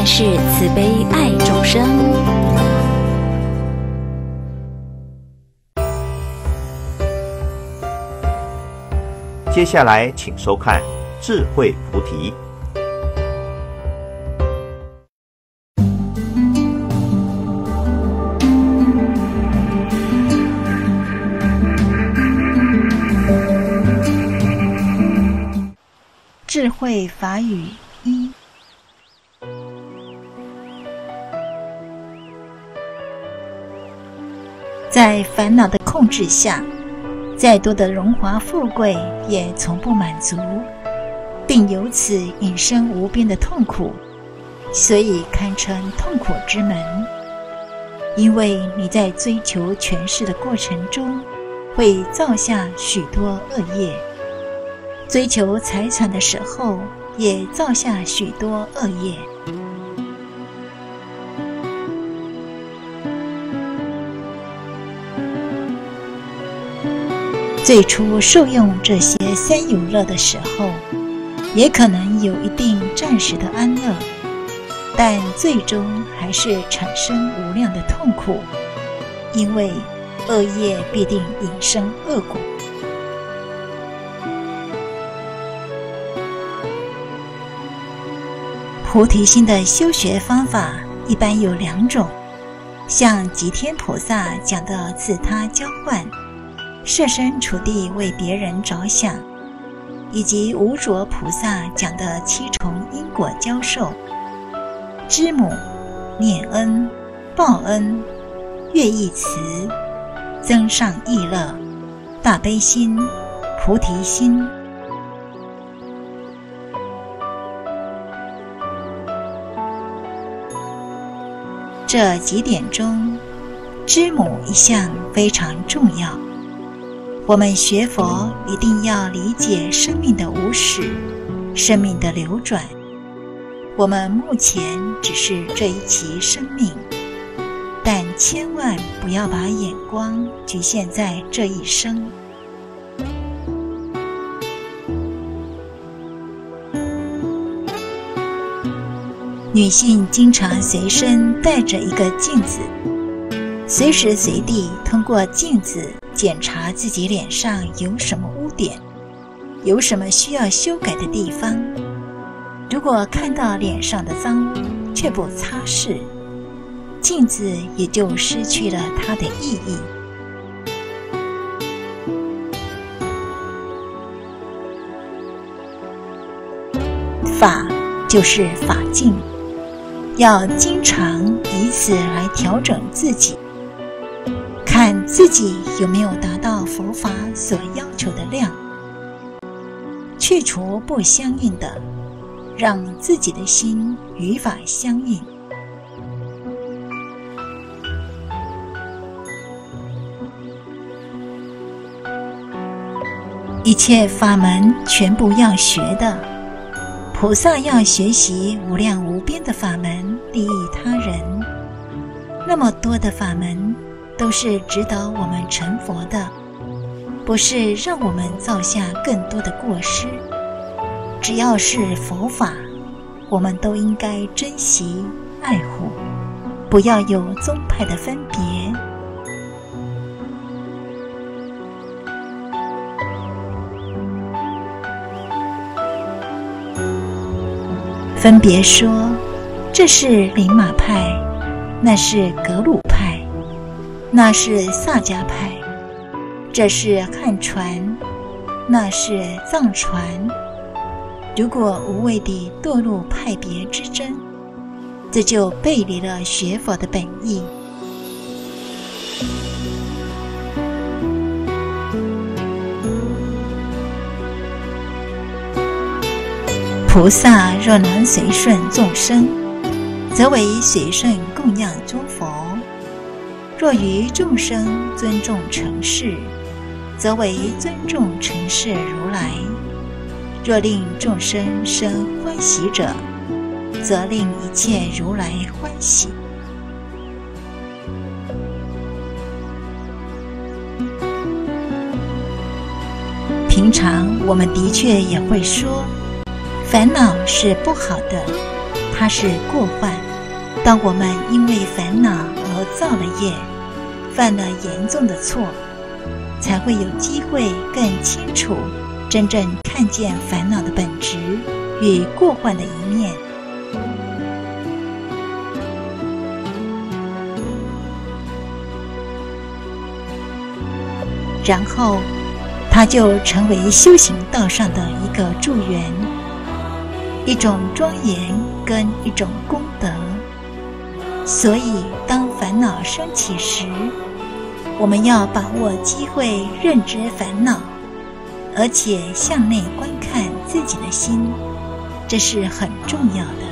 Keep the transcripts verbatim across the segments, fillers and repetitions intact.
但是慈悲爱众生。 接下来请收看智慧菩提。 智慧法语一，在烦恼的控制下，再多的荣华富贵也从不满足，并由此引生无边的痛苦，所以堪称痛苦之门。因为你在追求权势的过程中，会造下许多恶业，追求财产的时候，也造下许多恶业。最初受用这些三有乐的时候，也可能有一定暂时的安乐，但最终还是产生无量的痛苦，因为恶业必定引生恶果。菩提心的修学方法一般有两种，像吉天菩萨讲的自他交换，设身处地为别人着想，以及无着菩萨讲的七重因果教授，知母、念恩、报恩、乐意慈、增上益乐、大悲心、菩提心。这几点中，知母一项非常重要。我们学佛一定要理解生命的无始，生命的流转。我们目前只是这一期生命，但千万不要把眼光局限在这一生。女性经常随身带着一个镜子，随时随地通过镜子检查自己脸上有什么污点，有什么需要修改的地方。如果看到脸上的脏污却不擦拭，镜子也就失去了它的意义。法就是法镜，要经常以此来调整自己，看自己有没有达到佛法所要求的量，去除不相应的，让自己的心与法相应。一切法门全部要学的，菩萨要学习无量无边的法门，利益他人。那么多的法门都是指导我们成佛的，不是让我们造下更多的过失。只要是佛法，我们都应该珍惜爱护，不要有宗派的分别。分别说，这是灵马派，那是格鲁派，那是萨迦派，这是汉传，那是藏传。如果无谓地堕入派别之争，这就背离了学佛的本意。菩萨若能随顺众生，则为随顺供养诸佛；若于众生尊重承事，则为尊重承事如来；若令众生生欢喜者，则令一切如来欢喜。平常我们的确也会说，烦恼是不好的，它它是过患。当我们因为烦恼而造了业，犯了严重的错，才会有机会更清楚真正看见烦恼的本质与过患的一面。然后它就成为修行道上的一个助缘，一种庄严跟一种功德。所以当烦恼升起时，我们要把握机会认知烦恼，而且向内观看自己的心，这是很重要的。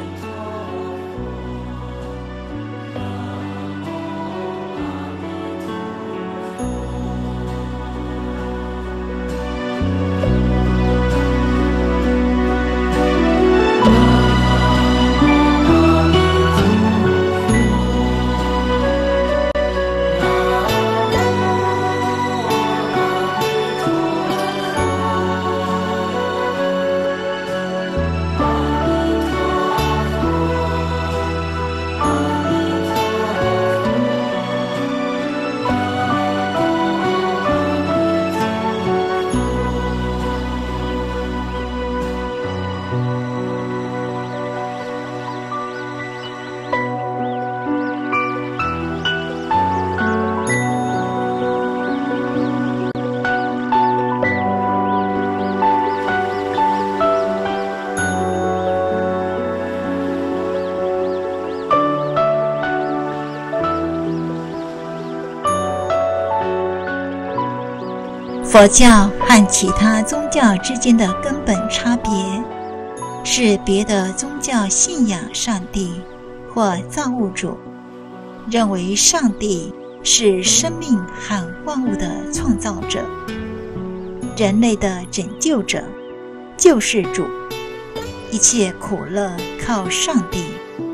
佛教和其他宗教之间的根本差别，是别的宗教信仰上帝或造物主，认为上帝是生命和万物的创造者，人类的拯救者、救世主，一切苦乐靠上帝。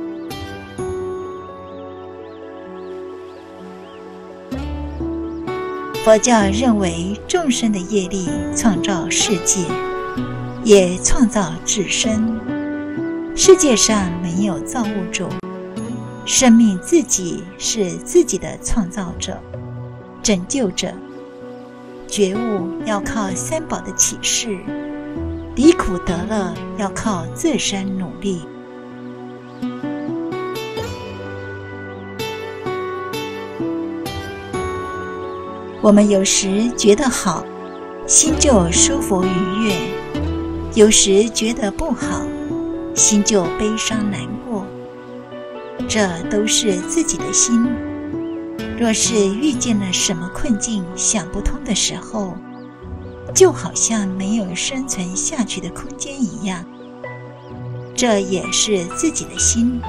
佛教认为众生的业力创造世界，也创造自身。世界上没有造物主，生命自己是自己的创造者、拯救者。觉悟要靠三宝的启示，离苦得乐要靠自身努力。我们有时觉得好，心就舒服愉悦；有时觉得不好，心就悲伤难过。这都是自己的心。若是遇见了什么困境想不通的时候，就好像没有生存下去的空间一样，这也是自己的心。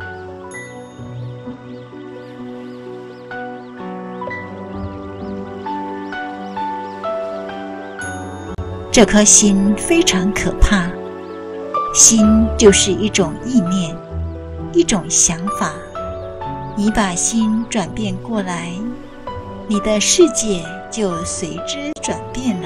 这颗心非常可怕，心就是一种意念，一种想法。你把心转变过来，你的世界就随之转变了。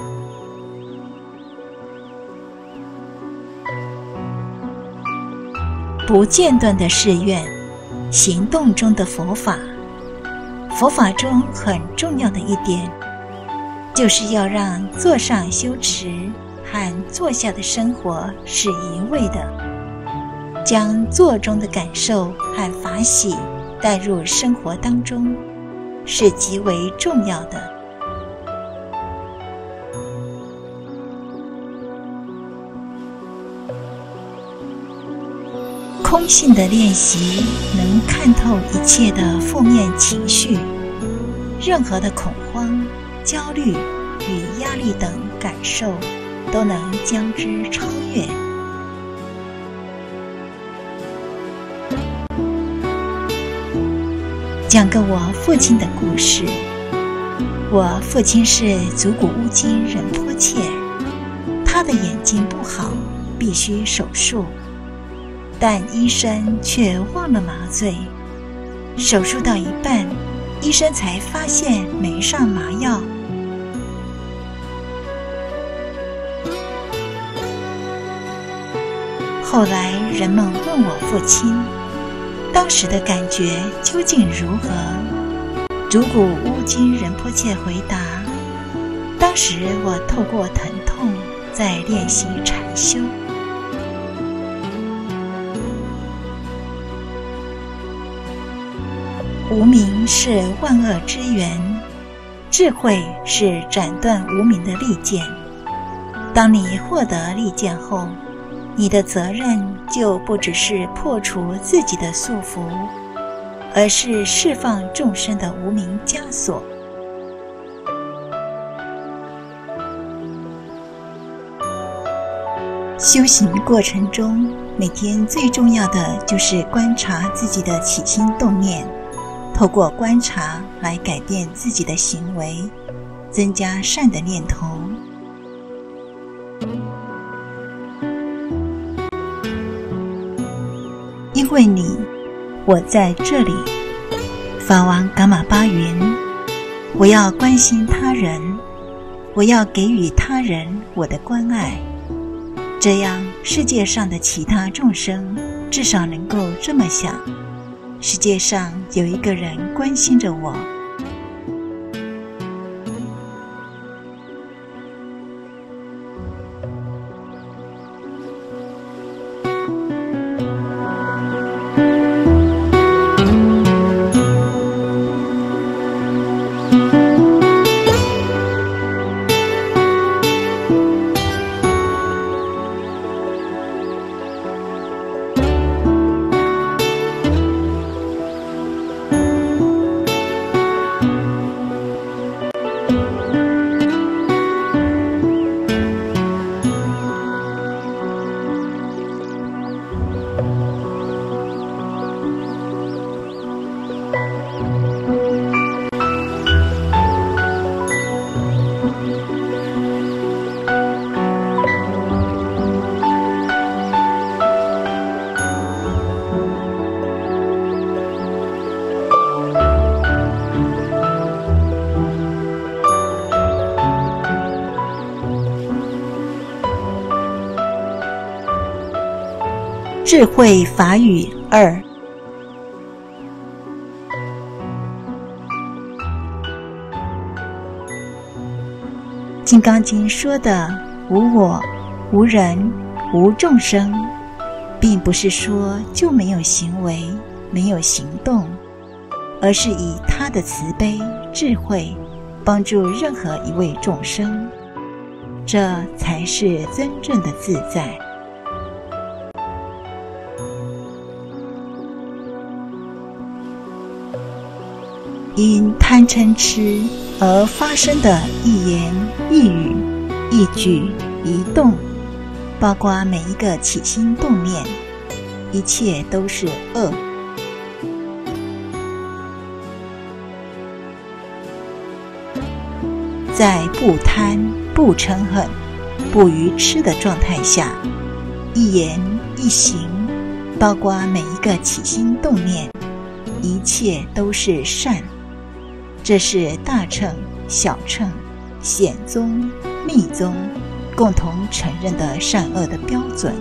不间断的誓愿，行动中的佛法。佛法中很重要的一点，就是要让座上修持和座下的生活是一味的，将座中的感受和法喜带入生活当中，是极为重要的。空性的练习能看透一切的负面情绪，任何的恐慌、焦虑与压力等感受都能将之超越。讲个我父亲的故事。我父亲是足古乌金仁波切，他的眼睛不好，必须手术，但医生却忘了麻醉。手术到一半，医生才发现没上麻药。 后来人们问我父亲，当时的感觉究竟如何？竹谷乌金仁波切回答，当时我透过疼痛在练习禅修。无明是万恶之源，智慧是斩断无明的利剑。当你获得利剑后，你的责任就不只是破除自己的束缚，而是释放众生的无明枷锁。修行过程中，每天最重要的就是观察自己的起心动念，透过观察来改变自己的行为，增加善的念头。因为你，我在这里。法王噶玛巴云：我要关心他人，我要给予他人我的关爱，这样世界上的其他众生至少能够这么想，世界上有一个人关心着我。智慧法语二。金刚经说的无我、无人、无众生，并不是说就没有行为、没有行动，而是以他的慈悲、智慧帮助任何一位众生，这才是真正的自在。因贪嗔痴而发生的一言一语一举一动，包括每一个起心动念，一切都是恶。在不贪、不嗔恨、不愚痴的状态下，一言一行，包括每一个起心动念，一切都是善。这是大乘、小乘、显宗、密宗共同承认的善恶的标准。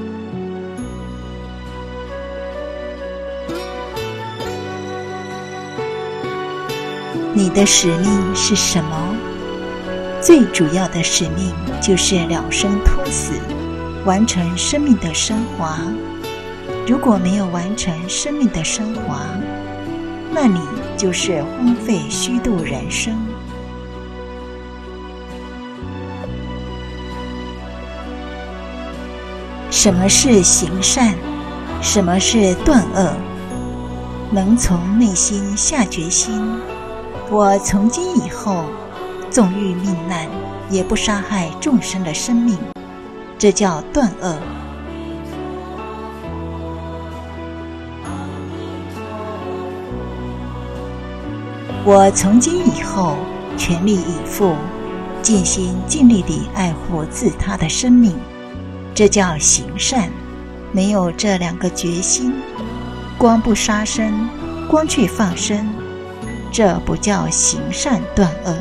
你的使命是什么？最主要的使命就是了生脱死，完成生命的升华。如果没有完成生命的升华，那你就是荒废虚度人生。什么是行善？什么是断恶？能从内心下决心，我从今以后纵欲命难，也不杀害众生的生命，这叫断恶。我从今以后全力以赴，尽心尽力地爱护自他的生命，这叫行善。没有这两个决心，光不杀生，光去放生，这不叫行善断恶。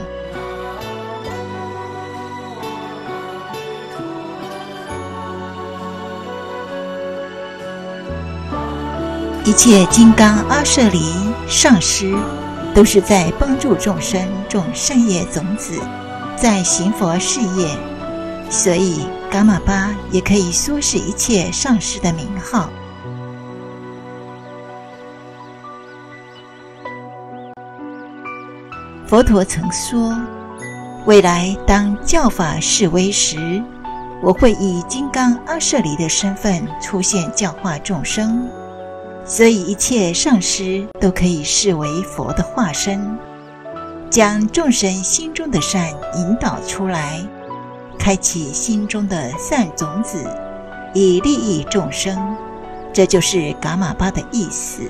一切金刚阿舍离上师都是在帮助众生种善业种子，在行佛事业，所以噶玛巴也可以说是一切上师的名号。佛陀曾说，未来当教法示威时，我会以金刚阿舍离的身份出现教化众生，所以一切上师都可以视为佛的化身，将众生心中的善引导出来，开启心中的善种子，以利益众生，这就是噶玛巴的意思。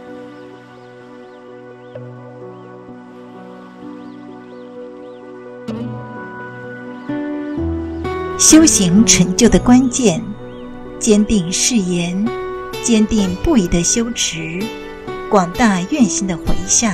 修行成就的关键，坚定誓言，坚定不移的修持，广大愿心的回向。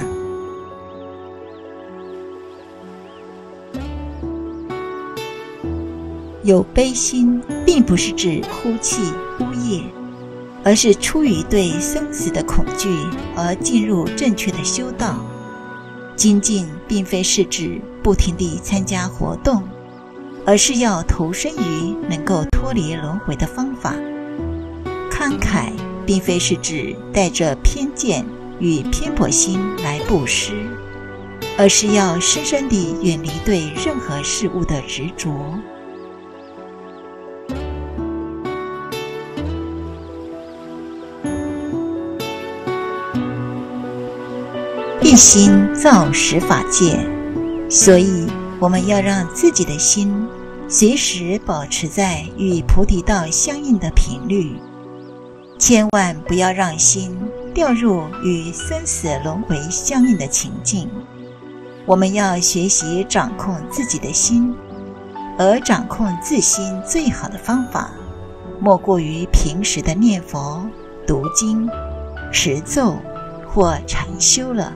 有悲心并不是指哭泣呜咽，而是出于对生死的恐惧而进入正确的修道。精进并非是指不停地参加活动，而是要投身于能够脱离轮回的方法。慷慨并非是指带着偏见与偏颇心来布施，而是要深深地远离对任何事物的执着。一心造十法界，所以我们要让自己的心随时保持在与菩提道相应的频率，千万不要让心掉入与生死轮回相应的情境。我们要学习掌控自己的心，而掌控自心最好的方法，莫过于平时的念佛、读经、持咒或禅修了。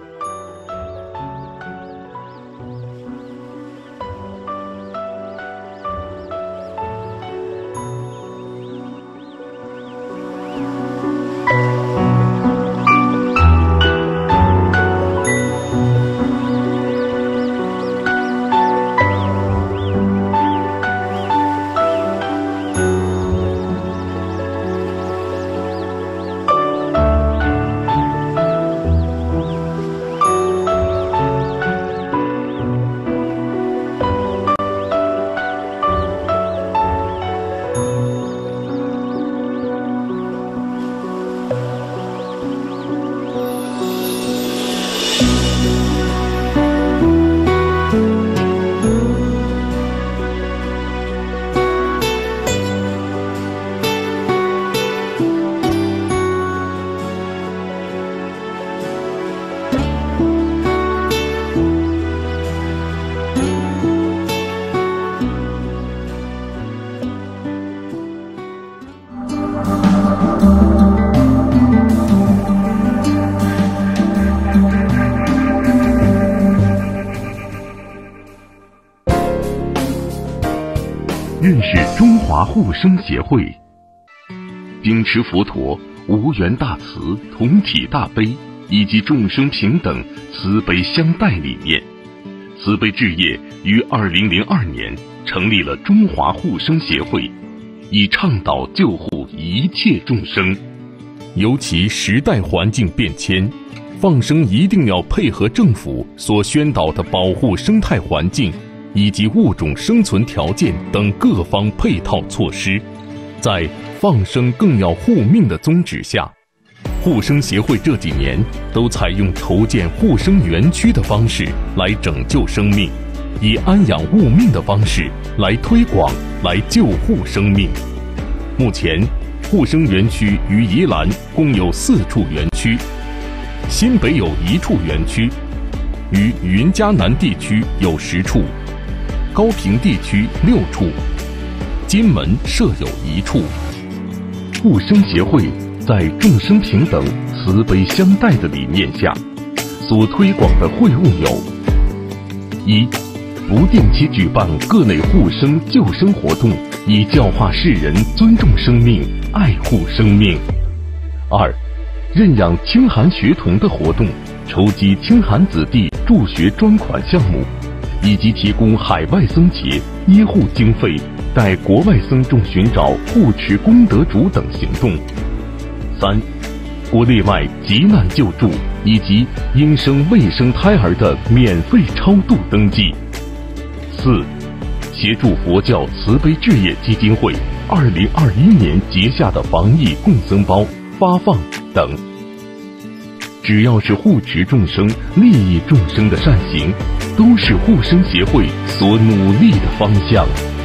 认识中华护生协会，秉持佛陀无缘大慈、同体大悲以及众生平等、慈悲相待理念，慈悲置业于二零零二年成立了中华护生协会，以倡导救护一切众生。 尤其时代环境变迁，放生一定要配合政府所宣导的保护生态环境以及物种生存条件等各方配套措施，在放生更要护命的宗旨下，护生协会这几年都采用筹建护生园区的方式来拯救生命，以安养物命的方式来推广、来救护生命。目前，护生园区于宜兰共有四处园区，新北有一处园区，于云嘉南地区有十处，高屏地区六处，金门设有一处。护生协会在众生平等、慈悲相待的理念下，所推广的会务有：一、不定期举办各类护生救生活动，以教化世人尊重生命、爱护生命；二、 认养清寒学童的活动，筹集清寒子弟助学专款项目，以及提供海外僧节医护经费，带国外僧众寻找护持功德主等行动。三、国内外急难救助以及应生未生胎儿的免费超度登记。四、协助佛教慈悲置业基金会二零二一年结下的防疫共僧包发放等。只要是护持众生、利益众生的善行，都是护生协会所努力的方向。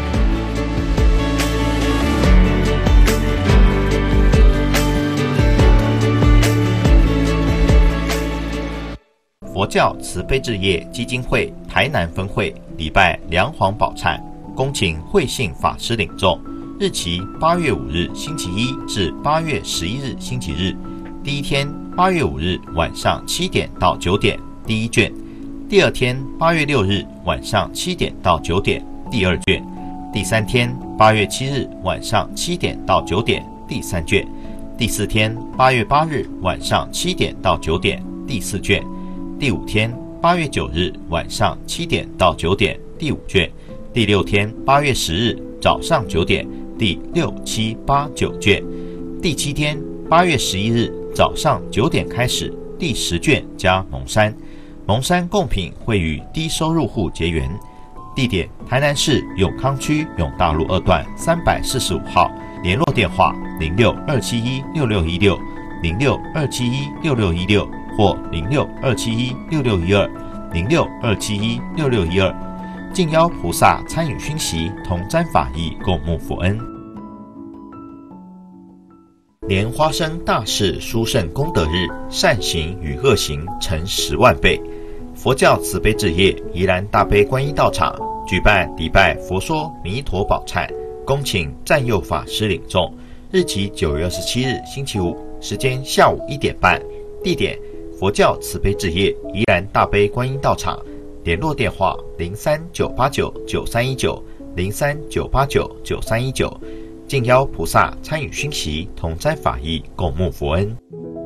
佛教慈悲置业基金会台南分会礼拜梁皇宝忏，恭请慧信法师领众。日期八月五日星期一至八月十一日星期日。第一天八月五日晚上七点到九点第一卷，第二天八月六日晚上七点到九点第二卷，第三天八月七日晚上七点到九点第三卷，第四天八月八日晚上七点到九点第四卷，第五天八月九日晚上七点到九点第五卷，第六天八月十日早上九点第六七八九卷，第七天八月十一日早上九点开始第十卷加蒙山。蒙山贡品会与低收入户结缘，地点台南市永康区永大路二段三百四十五号，联络电话零六二七一六六一六零六二七一六六一六或零六二七一六六一二零六二七一六六一二，敬邀菩萨参与熏习，同沾法益，共沐佛恩。莲花生大士殊胜功德日，善行与恶行成十万倍。佛教慈悲置业宜兰大悲观音道场举办礼拜佛说弥陀宝忏，恭请占佑法师领众。日期九月二十七日星期五，时间下午一点半，地点佛教慈悲置业宜兰大悲观音道场，联络电话零三九八九九三一九零三九八九九三一九。敬邀菩萨参与熏习，同沾法益，共沐佛恩。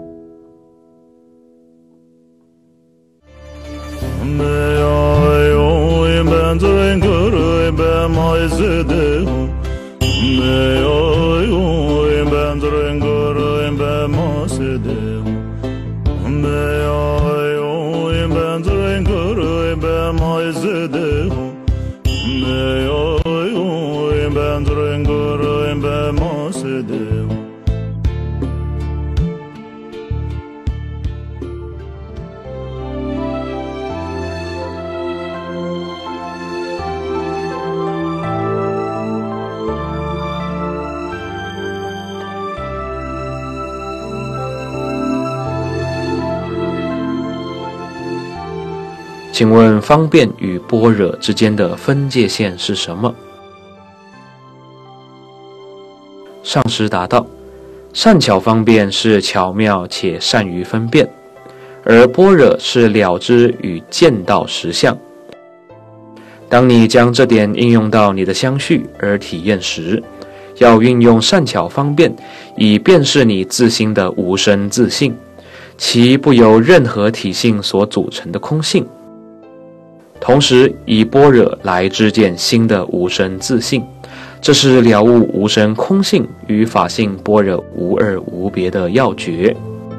请问方便与般若之间的分界线是什么？上师答道：善巧方便是巧妙且善于分辨，而般若是了知与见到实相。当你将这点应用到你的相续而体验时，要运用善巧方便，以辨识你自心的无生自性，其不由任何体性所组成的空性。同时以般若来知见心的无生自性，这是了悟无生空性与法性般若无二无别的要诀。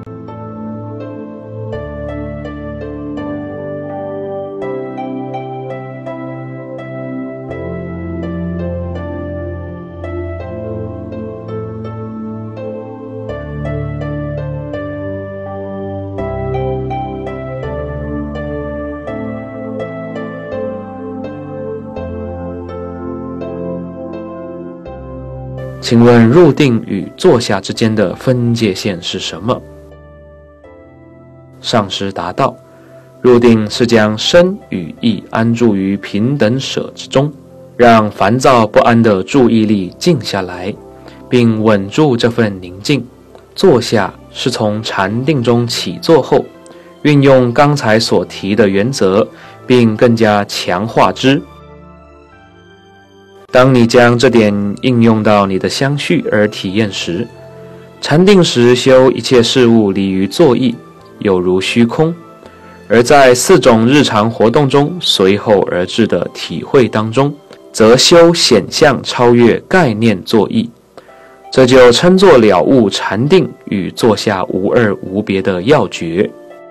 请问入定与坐下之间的分界线是什么？上师答道：入定是将身与意安住于平等舍之中，让烦躁不安的注意力静下来，并稳住这份宁静。坐下是从禅定中起坐后，运用刚才所提的原则，并更加强化之。当你将这点应用到你的相续而体验时， 禅定时修一切事物离于作意，有如虚空；而在四种日常活动中随后而至的体会当中，则修显象超越概念作意，这就称作了悟禅定与坐下无二无别的要诀。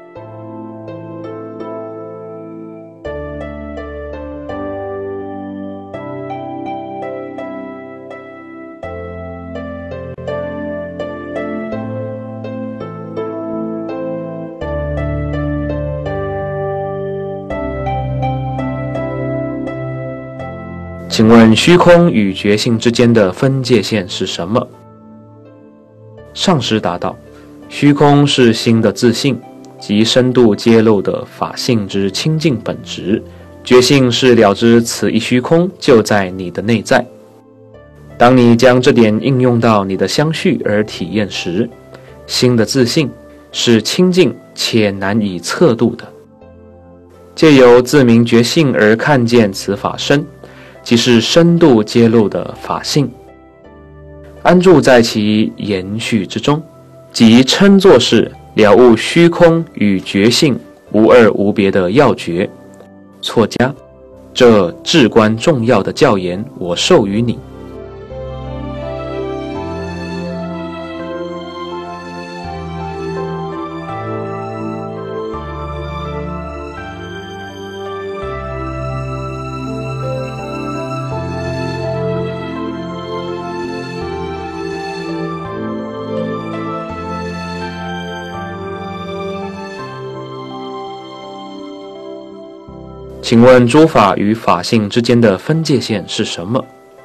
请问虚空与觉性之间的分界线是什么？上师答道：虚空是心的自性，即深度揭露的法性之清净本质；觉性是了知此一虚空就在你的内在。当你将这点应用到你的相续而体验时，心的自性是清净且难以测度的。借由自明觉性而看见此法身，即是深度揭露的法性，安住在其延续之中，即称作是了悟虚空与觉性无二无别的要诀。错加，这至关重要的教言，我授予你。请问诸法与法性之间的分界线是什么？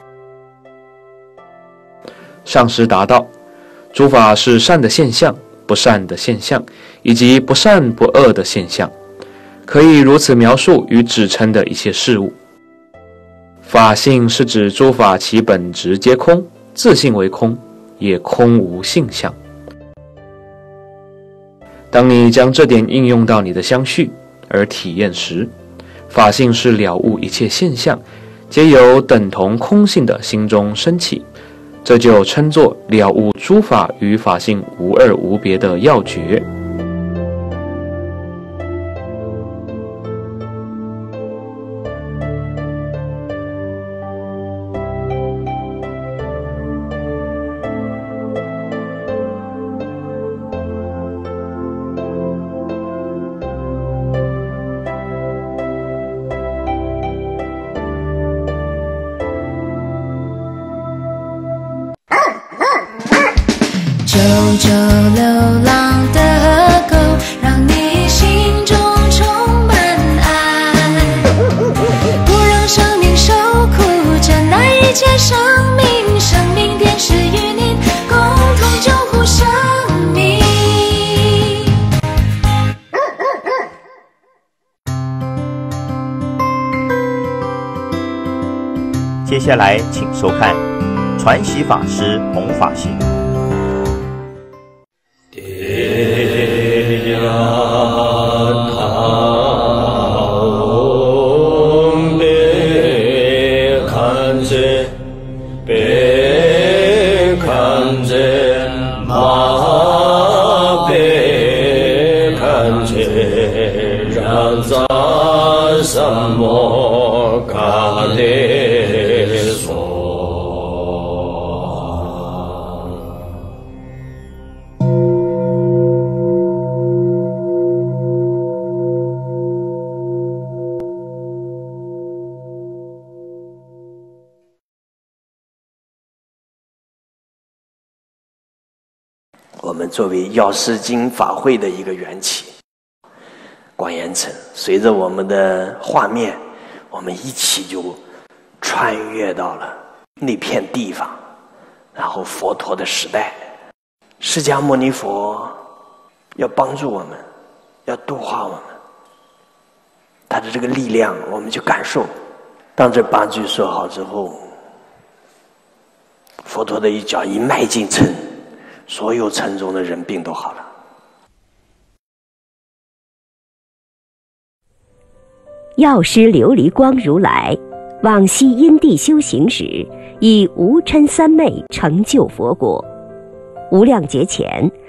上师答道：诸法是善的现象、不善的现象，以及不善不恶的现象，可以如此描述与指称的一切事物。法性是指诸法其本质皆空，自性为空，也空无性相。当你将这点应用到你的相续而体验时，法性是了悟一切现象皆由等同空性的心中升起，这就称作了悟诸法与法性无二无别的要诀。 九九流浪的河沟，让你心中充满爱，不让生命受苦，珍爱一切生命，生命便是与你共同救护生命。 接下来请收看传习法师弘法行。 我们作为药师经法会的一个缘起，广严城，随着我们的画面，我们一起就穿越到了那片地方，然后佛陀的时代，释迦牟尼佛要帮助我们，要度化我们，他的这个力量我们去感受。当这八句说好之后，佛陀的一脚一迈进城，所有城中的人病都好了。 药师琉璃光如来往昔因地修行时，以无嗔三昧成就佛果。 无量劫前，